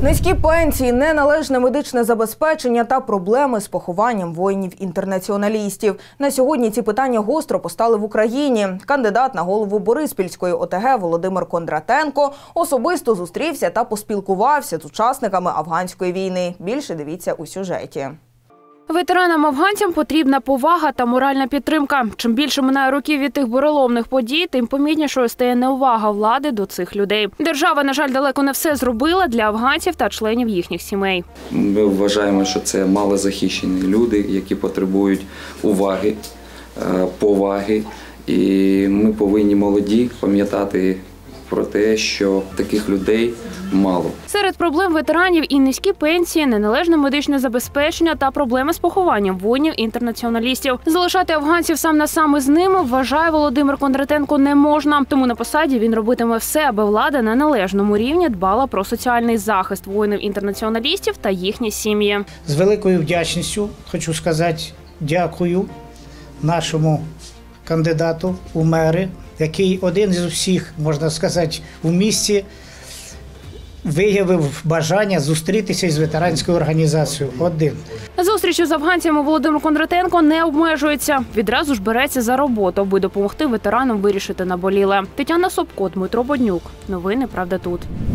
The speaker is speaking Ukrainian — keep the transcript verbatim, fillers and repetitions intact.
Низькі пенсії, неналежне медичне забезпечення та проблеми з похованням воїнів-інтернаціоналістів. На сьогодні ці питання гостро постали в Україні. Кандидат на голову Бориспільської О Те Ге Володимир Кондратенко особисто зустрівся та поспілкувався з учасниками афганської війни. Більше дивіться у сюжеті. Ветеранам-афганцям потрібна повага та моральна підтримка. Чим більше минає років від тих буреломних подій, тим помітнішою стає неувага влади до цих людей. Держава, на жаль, далеко не все зробила для афганців та членів їхніх сімей. Ми вважаємо, що це малозахищені люди, які потребують уваги, поваги. І ми повинні молоді пам'ятати про те, що таких людей мало. Серед проблем ветеранів і низькі пенсії, неналежне медичне забезпечення та проблеми з похованням воїнів-інтернаціоналістів. Залишати афганців сам на сам із ними, вважає Володимир Кондратенко, не можна. Тому на посаді він робитиме все, аби влада на належному рівні дбала про соціальний захист воїнів-інтернаціоналістів та їхні сім'ї. З великою вдячністю хочу сказати дякую нашому кандидату у мери, який один з усіх, можна сказати, у місті виявив бажання зустрітися із ветеранською організацією. Один. Зустрічі з афганцями Володимир Кондратенко не обмежується. Відразу ж береться за роботу, аби допомогти ветеранам вирішити наболіле. Тетяна Собко, Дмитро Боднюк. Новини «Правда тут».